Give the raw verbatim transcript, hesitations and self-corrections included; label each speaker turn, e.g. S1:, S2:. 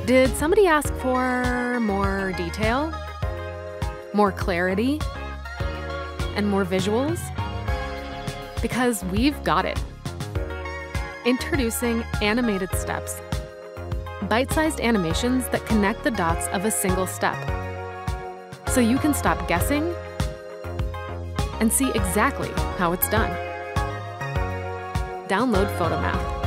S1: Did somebody ask for more detail, more clarity, and more visuals? Because we've got it. Introducing animated steps. Bite-sized animations that connect the dots of a single step. So you can stop guessing and see exactly how it's done. Download Photomath.